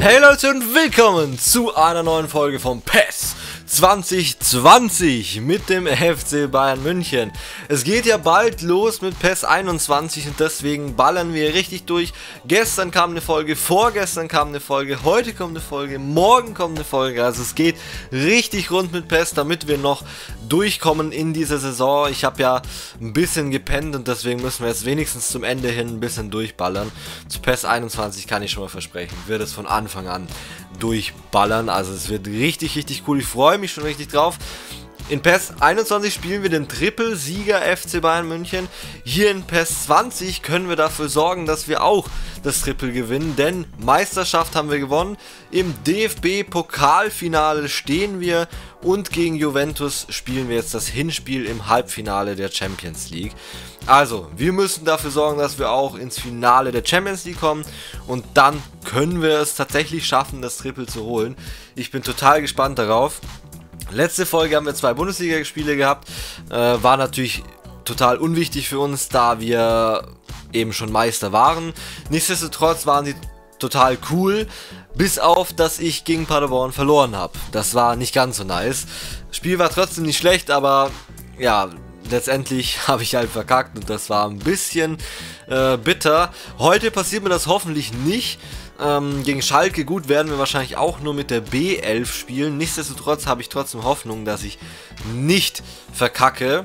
Hey Leute und willkommen zu einer neuen Folge von PES 2020 mit dem FC Bayern München. Es geht ja bald los mit PES 21 und deswegen ballern wir richtig durch. Gestern kam eine Folge, vorgestern kam eine Folge, heute kommt eine Folge, morgen kommt eine Folge. Also es geht richtig rund mit PES, damit wir noch durchkommen in dieser Saison. Ich habe ja ein bisschen gepennt und deswegen müssen wir jetzt wenigstens zum Ende hin ein bisschen durchballern. Zu PES 21 kann ich schon mal versprechen, wird es von Anfang an durchballern. Also es wird richtig cool. Ich freue mich schon richtig drauf. In PES 21 spielen wir den Triple-Sieger FC Bayern München. Hier in PES 20 können wir dafür sorgen, dass wir auch das Triple gewinnen, denn Meisterschaft haben wir gewonnen. Im DFB-Pokalfinale stehen wir und gegen Juventus spielen wir jetzt das Hinspiel im Halbfinale der Champions League. Also, wir müssen dafür sorgen, dass wir auch ins Finale der Champions League kommen und dann können wir es tatsächlich schaffen, das Triple zu holen. Ich bin total gespannt darauf. Letzte Folge haben wir 2 Bundesliga-Spiele gehabt, war natürlich total unwichtig für uns, da wir eben schon Meister waren. Nichtsdestotrotz waren sie total cool, bis auf, dass ich gegen Paderborn verloren habe. Das war nicht ganz so nice. Das Spiel war trotzdem nicht schlecht, aber ja, letztendlich habe ich halt verkackt und das war ein bisschen bitter. Heute passiert mir das hoffentlich nicht. Gegen Schalke, gut, werden wir wahrscheinlich auch nur mit der B11 spielen. Nichtsdestotrotz habe ich trotzdem Hoffnung, dass ich nicht verkacke.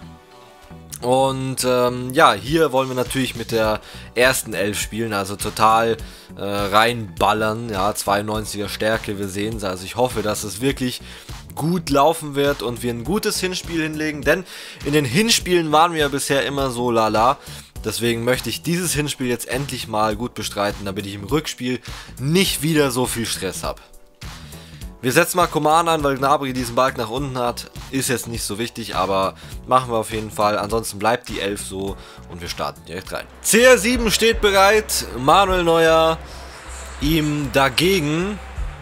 Und ja, hier wollen wir natürlich mit der ersten 11 spielen, also total reinballern. Ja, 92er Stärke, wir sehen es. Also ich hoffe, dass es wirklich gut laufen wird und wir ein gutes Hinspiel hinlegen. Denn in den Hinspielen waren wir ja bisher immer so lala. Deswegen möchte ich dieses Hinspiel jetzt endlich mal gut bestreiten, damit ich im Rückspiel nicht wieder so viel Stress habe. Wir setzen mal Coman an, weil Gnabry diesen Balk nach unten hat. Ist jetzt nicht so wichtig, aber machen wir auf jeden Fall. Ansonsten bleibt die 11 so und wir starten direkt rein. CR7 steht bereit. Manuel Neuer ihm dagegen.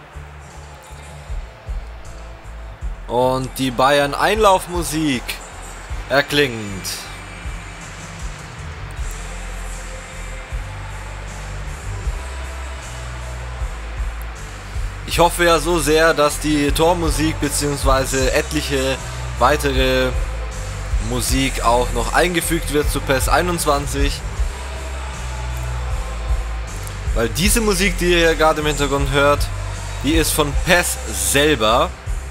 Und die Bayern Einlaufmusik erklingt. Ich hoffe ja so sehr, dass die Tormusik bzw. etliche weitere Musik auch noch eingefügt wird zu PES 21. Weil diese Musik, die ihr ja gerade im Hintergrund hört, die ist von PES selber.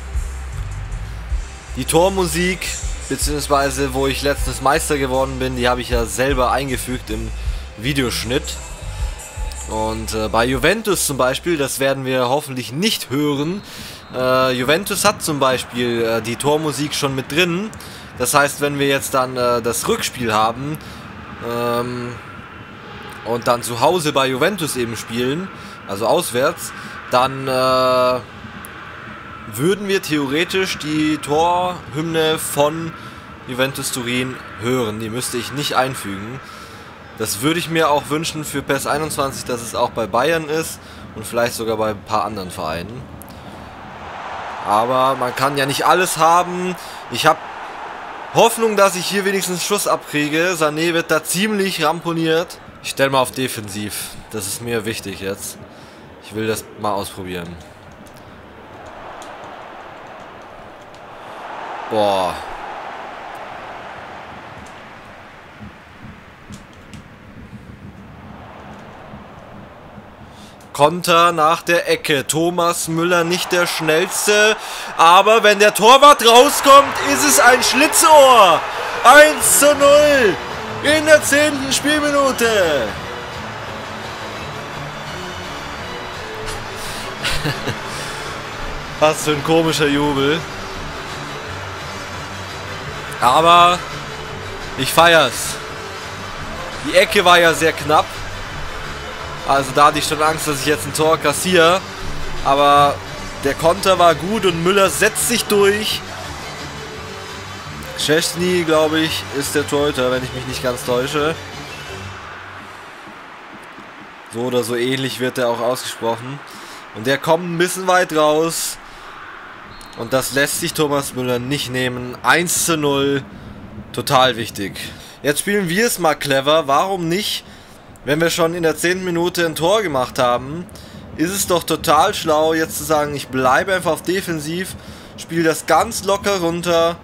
Die Tormusik, beziehungsweise wo ich letztens Meister geworden bin, die habe ich ja selber eingefügt im Videoschnitt. Und bei Juventus zum Beispiel, das werden wir hoffentlich nicht hören. Juventus hat zum Beispiel die Tormusik schon mit drin. Das heißt, wenn wir jetzt dann das Rückspiel haben und dann zu Hause bei Juventus eben spielen, also auswärts, dann würden wir theoretisch die Torhymne von Juventus Turin hören. Die müsste ich nicht einfügen. Das würde ich mir auch wünschen für PES 21, dass es auch bei Bayern ist und vielleicht sogar bei ein paar anderen Vereinen. Aber man kann ja nicht alles haben. Ich habe Hoffnung, dass ich hier wenigstens Schuss abkriege. Sané wird da ziemlich ramponiert. Ich stelle mal auf Defensiv. Das ist mir wichtig jetzt. Ich will das mal ausprobieren. Boah. Konter nach der Ecke. Thomas Müller nicht der schnellste, aber wenn der Torwart rauskommt, ist es ein Schlitzohr. 1:0 in der 10. Spielminute. Was für ein komischer Jubel. Aber ich feier's. Die Ecke war ja sehr knapp. Also da hatte ich schon Angst, dass ich jetzt ein Tor kassiere. Aber der Konter war gut und Müller setzt sich durch. Szczęsny, glaube ich, ist der Torhüter, wenn ich mich nicht ganz täusche. So oder so ähnlich wird er auch ausgesprochen. Und der kommt ein bisschen weit raus. Und das lässt sich Thomas Müller nicht nehmen. 1:0. Total wichtig. Jetzt spielen wir es mal clever. Warum nicht? Wenn wir schon in der 10. Minute ein Tor gemacht haben, ist es doch total schlau, jetzt zu sagen, ich bleibe einfach auf defensiv, spiele das ganz locker runter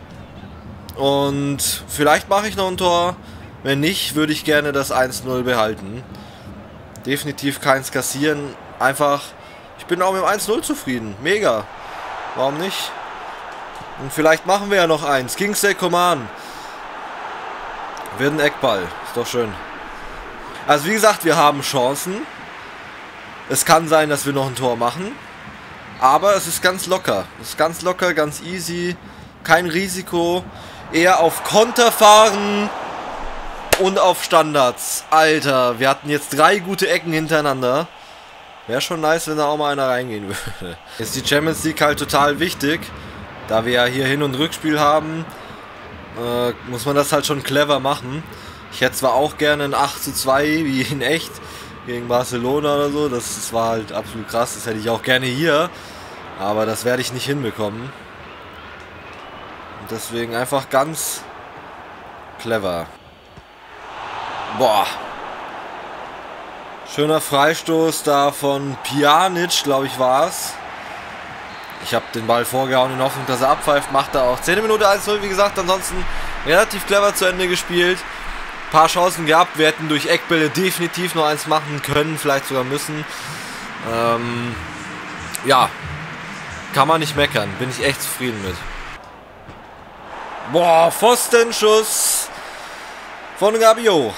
und vielleicht mache ich noch ein Tor. Wenn nicht, würde ich gerne das 1-0 behalten. Definitiv keins kassieren. Einfach, ich bin auch mit dem 1-0 zufrieden. Mega. Warum nicht? Und vielleicht machen wir ja noch eins. Kingsley Coman. Wird ein Eckball. Ist doch schön. Also wie gesagt, wir haben Chancen. Es kann sein, dass wir noch ein Tor machen. Aber es ist ganz locker. Es ist ganz locker, ganz easy. Kein Risiko. Eher auf Konter fahren. Und auf Standards. Alter, wir hatten jetzt 3 gute Ecken hintereinander. Wäre schon nice, wenn da auch mal einer reingehen würde. Ist die Champions League halt total wichtig. Da wir ja hier Hin- und Rückspiel haben, muss man das halt schon clever machen. Ich hätte zwar auch gerne ein 8:2 wie in echt gegen Barcelona oder so. Das war halt absolut krass. Das hätte ich auch gerne hier. Aber das werde ich nicht hinbekommen. Und deswegen einfach ganz clever. Boah. Schöner Freistoß da von Pjanic, glaube ich, war es. Ich habe den Ball vorgehauen in Hoffnung, dass er abpfeift. Macht er auch. 10. Minute 1-0, wie gesagt. Ansonsten relativ clever zu Ende gespielt. Ein paar Chancen gehabt. Wir hätten durch Eckbälle definitiv noch eins machen können. Vielleicht sogar müssen. Ja. Kann man nicht meckern. Bin ich echt zufrieden mit. Boah, Pfostenschuss von Rabiot.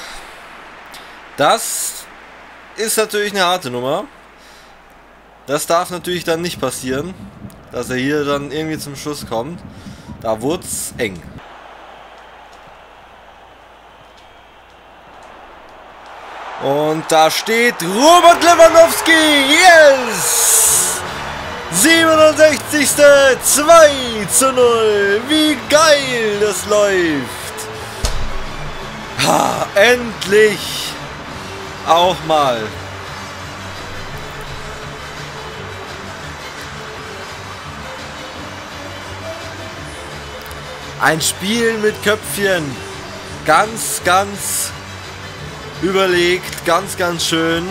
Das ist natürlich eine harte Nummer. Das darf natürlich dann nicht passieren, dass er hier dann irgendwie zum Schuss kommt. Da wurde es eng. Und da steht Robert Lewandowski. Yes! 67. 2:0. Wie geil das läuft. Ha, endlich. Auch mal. Ein Spiel mit Köpfchen. Ganz, ganz überlegt. Ganz, ganz schön.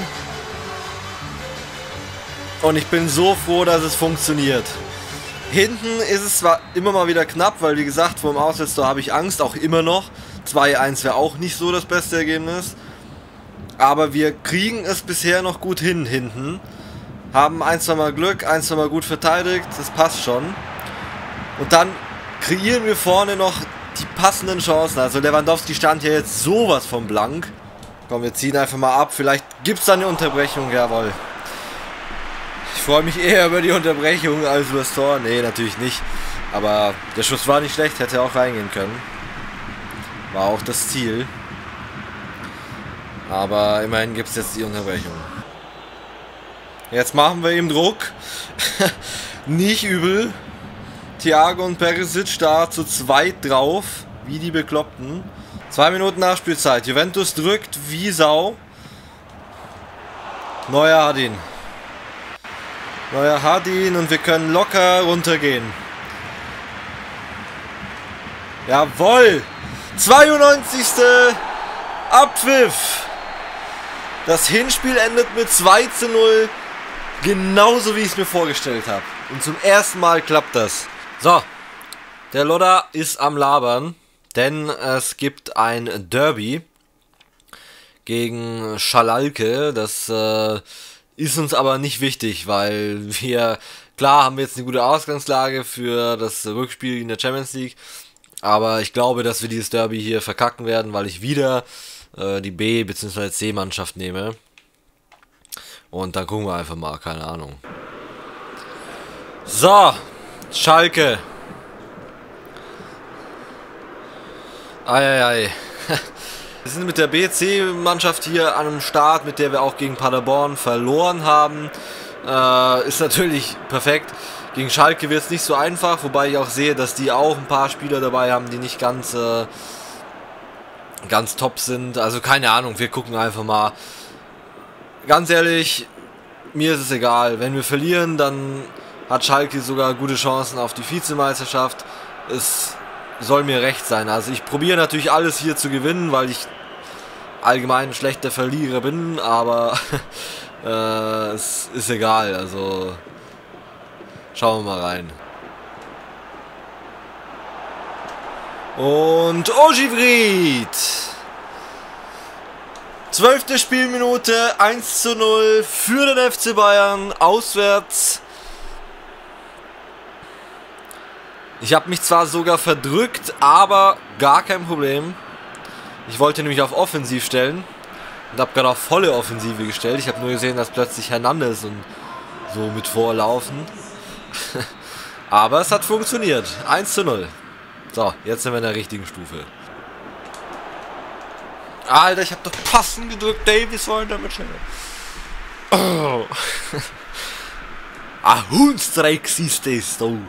Und ich bin so froh, dass es funktioniert. Hinten ist es zwar immer mal wieder knapp, weil wie gesagt, vor dem Auswärtstor habe ich Angst, auch immer noch. 2:1 wäre auch nicht so das beste Ergebnis. Aber wir kriegen es bisher noch gut hin hinten. Haben 1-2 Mal Glück, 1-2 Mal gut verteidigt, das passt schon. Und dann kreieren wir vorne noch die passenden Chancen. Also Lewandowski stand ja jetzt sowas von blank. Komm, wir ziehen einfach mal ab. Vielleicht gibt es da eine Unterbrechung, jawohl. Ich freue mich eher über die Unterbrechung als über das Tor. Nee, natürlich nicht. Aber der Schuss war nicht schlecht, hätte auch reingehen können. War auch das Ziel. Aber immerhin gibt es jetzt die Unterbrechung. Jetzt machen wir ihm Druck. Nicht übel. Thiago und Perisic da zu zweit drauf. Wie die Bekloppten. 2 Minuten Nachspielzeit. Juventus drückt wie Sau. Neuer hat ihn. Neuer hat ihn und wir können locker runtergehen. Jawohl! 92. Abpfiff. Das Hinspiel endet mit 2:0. Genauso wie ich es mir vorgestellt habe. Und zum ersten Mal klappt das. So. Der Lodder ist am Labern. Denn es gibt ein Derby gegen Schalke. Das ist uns aber nicht wichtig, weil wir, klar haben wir jetzt eine gute Ausgangslage für das Rückspiel in der Champions League. Aber ich glaube, dass wir dieses Derby hier verkacken werden, weil ich wieder die B- bzw. C-Mannschaft nehme. Und dann gucken wir einfach mal, keine Ahnung. So, Schalke. Eieiei. Wir sind mit der B-C-Mannschaft hier an einem Start, mit der wir auch gegen Paderborn verloren haben. Ist natürlich perfekt. Gegen Schalke wird es nicht so einfach, wobei ich auch sehe, dass die auch ein paar Spieler dabei haben, die nicht ganz top sind. Also keine Ahnung, wir gucken einfach mal. Ganz ehrlich, mir ist es egal. Wenn wir verlieren, dann hat Schalke sogar gute Chancen auf die Vizemeisterschaft. Es soll mir recht sein. Also ich probiere natürlich alles hier zu gewinnen, weil ich allgemein ein schlechter Verlierer bin, aber Es ist egal, also schauen wir mal rein. Und Ojivrit. 12. Spielminute, 1:0 für den FC Bayern, auswärts. Ich habe mich zwar sogar verdrückt, aber gar kein Problem. Ich wollte nämlich auf Offensiv stellen und habe gerade auf volle Offensive gestellt. Ich habe nur gesehen, dass plötzlich Hernandez und so mit vorlaufen. Aber es hat funktioniert. 1:0. So, jetzt sind wir in der richtigen Stufe. Alter, ich habe doch passend gedrückt. Davies wollen damit schnell. Oh. Hundstreik siehst du so.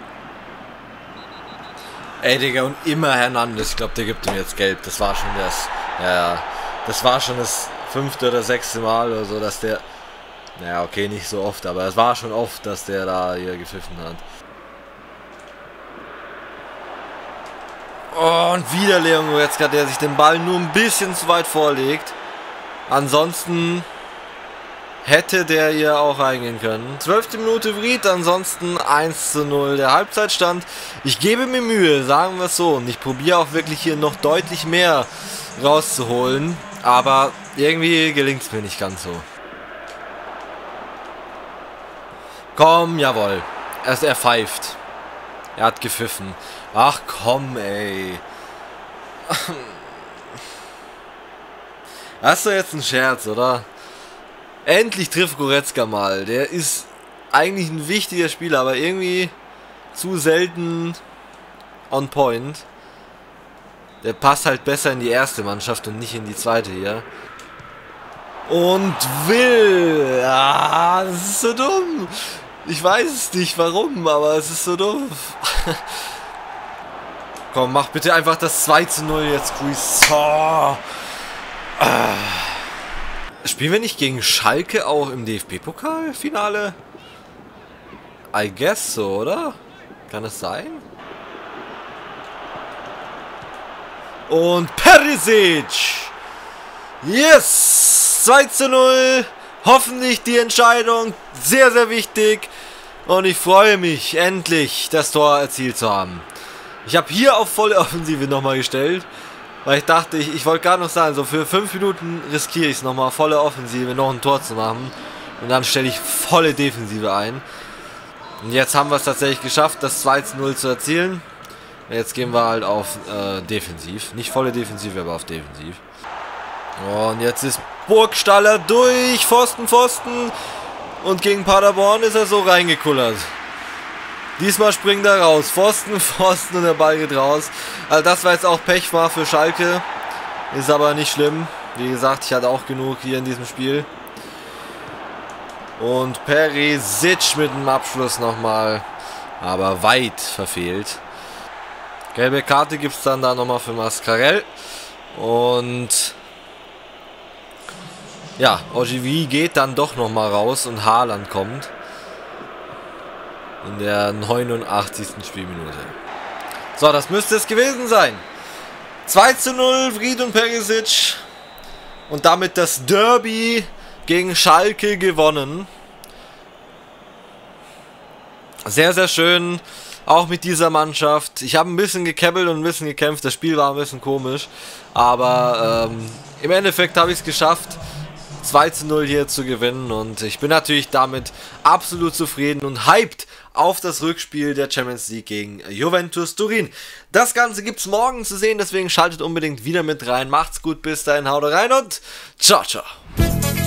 Ey, Digga, und immer Hernandez. Ich glaube, der gibt ihm jetzt gelb. Das war schon das. Ja, das war schon das 5. oder 6. Mal oder so, dass der. Naja, okay, nicht so oft, aber es war schon oft, dass der da hier gepfiffen hat. Oh, und wieder Leon Goretzka, der sich den Ball nur ein bisschen zu weit vorlegt. Ansonsten hätte der hier auch reingehen können. 12. Minute Vried, ansonsten 1:0 der Halbzeitstand. Ich gebe mir Mühe, sagen wir es so. Und ich probiere auch wirklich hier noch deutlich mehr rauszuholen. Aber irgendwie gelingt es mir nicht ganz so. Komm, jawohl. Er pfeift. Er hat gepfiffen. Ach komm, ey. Das ist doch jetzt ein Scherz, oder? Endlich trifft Goretzka mal. Der ist eigentlich ein wichtiger Spieler, aber irgendwie zu selten on point. Der passt halt besser in die erste Mannschaft und nicht in die zweite hier. Und will. Ah, das ist so dumm. Ich weiß es nicht warum, aber es ist so doof. Komm, mach bitte einfach das 2:0 jetzt, Chris. Oh. Spielen wir nicht gegen Schalke auch im DFB-Pokal-Finale? I guess so, oder? Kann es sein? Und Perisic! Yes! 2:0! Hoffentlich die Entscheidung. Sehr, sehr wichtig. Und ich freue mich, endlich das Tor erzielt zu haben. Ich habe hier auf volle Offensive nochmal gestellt. Weil ich dachte, ich wollte gar noch sagen, so für 5 Minuten riskiere ich es nochmal, volle Offensive, noch ein Tor zu machen. Und dann stelle ich volle Defensive ein. Und jetzt haben wir es tatsächlich geschafft, das 2:0 zu erzielen. Jetzt gehen wir halt auf Defensiv. Nicht volle Defensive, aber auf Defensiv. Und jetzt ist Burgstaller durch. Pfosten. Und gegen Paderborn ist er so reingekullert. Diesmal springt er raus. Pfosten und der Ball geht raus. Also das war jetzt auch Pech war für Schalke. Ist aber nicht schlimm. Wie gesagt, ich hatte auch genug hier in diesem Spiel. Und Perisic mit dem Abschluss nochmal. Aber weit verfehlt. Gelbe Karte gibt es dann da nochmal für Mascarell. Und ja, Ogivi geht dann doch nochmal raus und Haaland kommt. In der 89. Spielminute. So, das müsste es gewesen sein. 2:0, Vried und Perisic. Und damit das Derby gegen Schalke gewonnen. Sehr, sehr schön. Auch mit dieser Mannschaft. Ich habe ein bisschen gekäbbelt und ein bisschen gekämpft. Das Spiel war ein bisschen komisch. Aber im Endeffekt habe ich es geschafft, 2:0 hier zu gewinnen. Und ich bin natürlich damit absolut zufrieden und hyped auf das Rückspiel der Champions League gegen Juventus Turin. Das Ganze gibt es morgen zu sehen, deswegen schaltet unbedingt wieder mit rein. Macht's gut, bis dahin, haut rein und ciao, ciao.